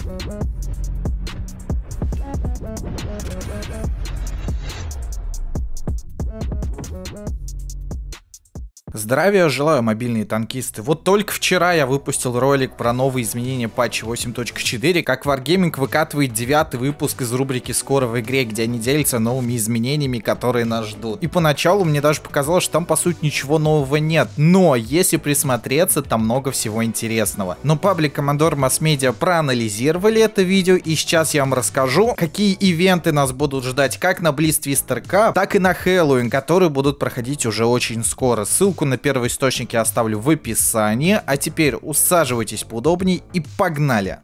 Здравия желаю, мобильные танкисты. Вот только вчера я выпустил ролик про новые изменения патча 8.4, как Wargaming выкатывает 9-й выпуск из рубрики «Скоро в игре», где они делятся новыми изменениями, которые нас ждут. И поначалу мне даже показалось, что там по сути ничего нового нет, но если присмотреться, там много всего интересного. Но паблик Commodore Mass Media проанализировали это видео, и сейчас я вам расскажу, какие ивенты нас будут ждать как на Blitz Twister Cup, так и на Хэллоуин, которые будут проходить уже очень скоро. Ссылку на первоисточник я оставлю в описании, а теперь усаживайтесь поудобнее и погнали!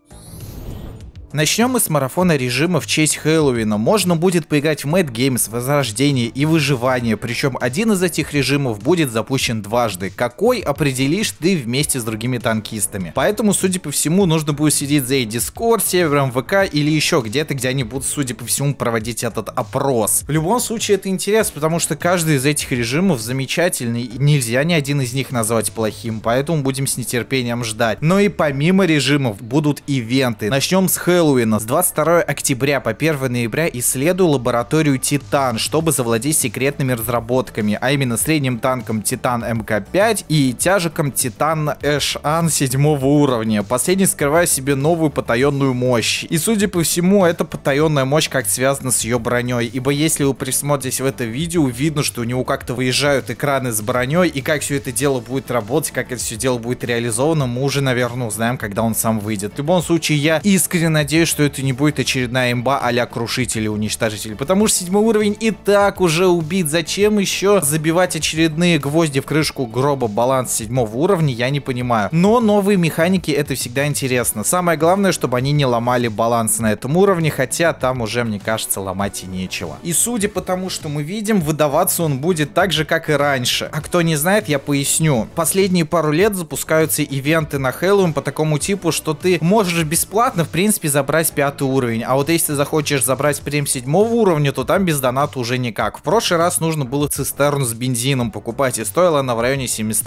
Начнем мы с марафона режима в честь Хэллоуина. Можно будет поиграть в Mad Games, Возрождение и Выживание, причем один из этих режимов будет запущен дважды. Какой, определишь ты вместе с другими танкистами. Поэтому, судя по всему, нужно будет сидеть за Discord, сервером ВК или еще где-то, где они будут, судя по всему, проводить этот опрос. В любом случае это интересно, потому что каждый из этих режимов замечательный, и нельзя ни один из них назвать плохим, поэтому будем с нетерпением ждать. Но и помимо режимов будут ивенты. Начнем с Хэллоуина. С 22 октября по 1 ноября исследую лабораторию Титан, чтобы завладеть секретными разработками, а именно средним танком Титан МК-5 и тяжиком Титан Эшан 7 уровня. Последний скрывает в себе новую потаенную мощь. И судя по всему, эта потаенная мощь как связана с ее броней, ибо если вы присмотритесь в это видео, видно, что у него как-то выезжают экраны с броней, и как все это дело будет работать, как это все дело будет реализовано, мы уже, наверное, узнаем, когда он сам выйдет. В любом случае, я искренне надеюсь, что это не будет очередная имба а-ля Крушитель и Уничтожитель, потому что 7 уровень и так уже убит. Зачем еще забивать очередные гвозди в крышку гроба баланс 7 уровня, я не понимаю. Но новые механики — это всегда интересно. Самое главное, чтобы они не ломали баланс на этом уровне, хотя там уже, мне кажется, ломать и нечего. И судя по тому, что мы видим, выдаваться он будет так же, как и раньше. А кто не знает, я поясню. Последние пару лет запускаются ивенты на Хэллоуин по такому типу, что ты можешь бесплатно, в принципе, забрать 5 уровень, а вот если ты захочешь забрать прем 7 уровня, то там без доната уже никак. В прошлый раз нужно было цистерну с бензином покупать, и стоила она в районе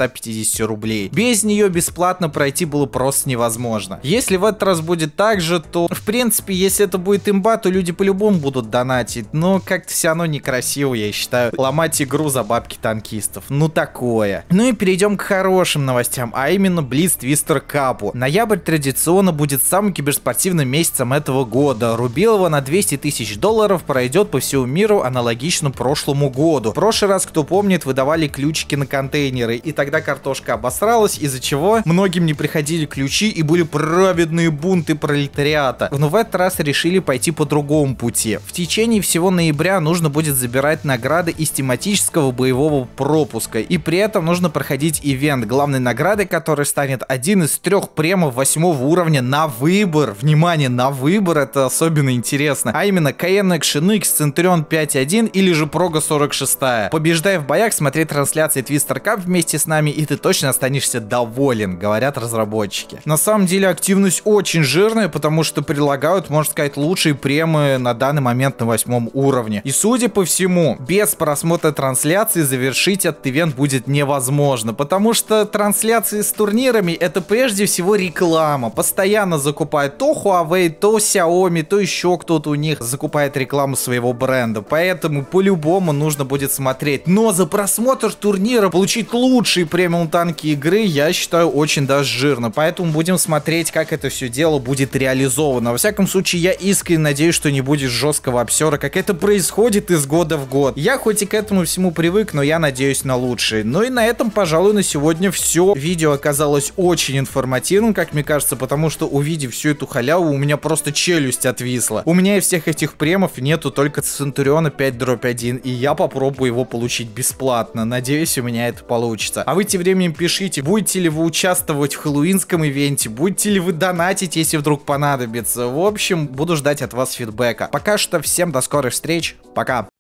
750 рублей. Без нее бесплатно пройти было просто невозможно. Если в этот раз будет так же, то, в принципе, если это будет имба, то люди по-любому будут донатить, но как-то все равно некрасиво, я считаю, ломать игру за бабки танкистов. Ну такое. Ну и перейдем к хорошим новостям, а именно Blitz Twister Cup. Ноябрь традиционно будет самым киберспортивным месяцем этого года. Рубилова на 200 тысяч долларов пройдет по всему миру аналогично прошлому году. В прошлый раз, кто помнит, выдавали ключики на контейнеры, и тогда картошка обосралась, из-за чего многим не приходили ключи и были праведные бунты пролетариата. Но в этот раз решили пойти по другому пути. В течение всего ноября нужно будет забирать награды из тематического боевого пропуска, и при этом нужно проходить ивент, главной наградой которой станет один из 3 премов 8 уровня на выбор. Внимание, на выбор, это особенно интересно. А именно KN Action X, Centurion 5.1 или же Прога 46. Побеждай в боях, смотри трансляции Twister Cup вместе с нами, и ты точно останешься доволен, говорят разработчики. На самом деле активность очень жирная, потому что предлагают, можно сказать, лучшие премы на данный момент на 8 уровне. И судя по всему, без просмотра трансляции завершить этот ивент будет невозможно, потому что трансляции с турнирами — это прежде всего реклама. Постоянно закупают то Huawei, то Xiaomi, то еще кто-то у них закупает рекламу своего бренда, поэтому по-любому нужно будет смотреть. Но за просмотр турнира получить лучшие премиум танки игры, я считаю, очень даже жирно, поэтому будем смотреть, как это все дело будет реализовано. Во всяком случае, я искренне надеюсь, что не будет жесткого обсера, как это происходит из года в год. Я хоть и к этому всему привык, но я надеюсь на лучшее. Ну и на этом, пожалуй, на сегодня все. Видео оказалось очень информативным, как мне кажется, потому что, увидев всю эту халяву, у меня просто челюсть отвисла. У меня из всех этих премов нету только Центуриона 5-1, и я попробую его получить бесплатно. Надеюсь, у меня это получится. А вы тем временем пишите, будете ли вы участвовать в хэллоуинском ивенте, будете ли вы донатить, если вдруг понадобится. В общем, буду ждать от вас фидбэка. Пока что всем до скорых встреч, пока!